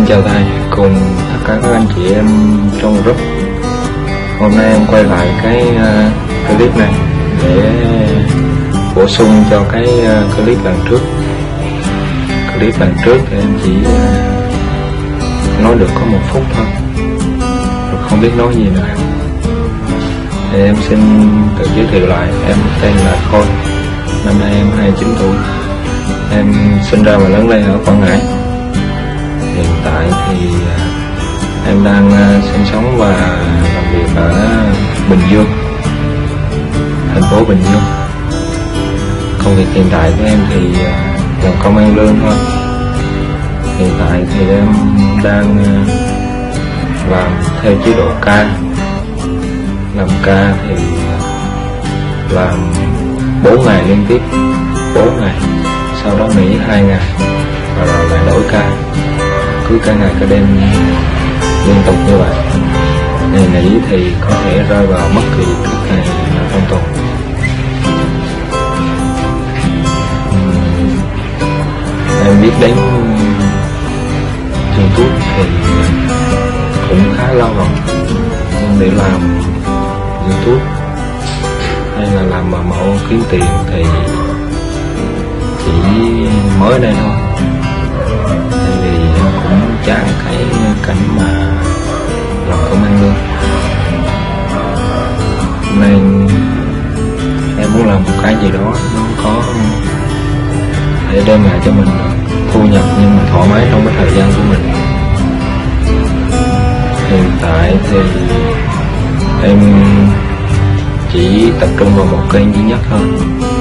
Xin chào thầy cùng tất cả các anh chị em trong group. Hôm nay em quay lại cái clip này để bổ sung cho cái clip lần trước. Clip lần trước thì em chỉ nói được có 1 phút thôi, rồi không biết nói gì nữa. Thì em xin tự giới thiệu lại, em tên là Khôi, năm nay em 29 tuổi. Em sinh ra và lớn lên ở Quảng Ngãi. Hiện tại thì em đang sinh sống và làm việc ở Bình Dương, thành phố Bình Dương. Công việc hiện tại của em thì làm công ăn lương thôi. Hiện tại thì em đang làm theo chế độ ca. Làm ca thì làm 4 ngày liên tiếp, 4 ngày, sau đó nghỉ 2 ngày và rồi lại đổi ca, cứ cả ngày cả đêm liên tục như vậy. Ngày nghỉ thì có thể rơi vào bất kỳ các ngày trong tuần. Em biết đến YouTube thì cũng khá lâu rồi, nhưng để làm YouTube hay là làm bảo mẫu kiếm tiền thì chỉ mới đây thôi. Tại vì em cũng chán cái cảnh mà làm công ăn lương, nên em muốn làm một cái gì đó nó có để đem lại cho mình thu nhập nhưng mà thoải mái trong cái thời gian của mình. Hiện tại thì em chỉ tập trung vào một kênh duy nhất thôi,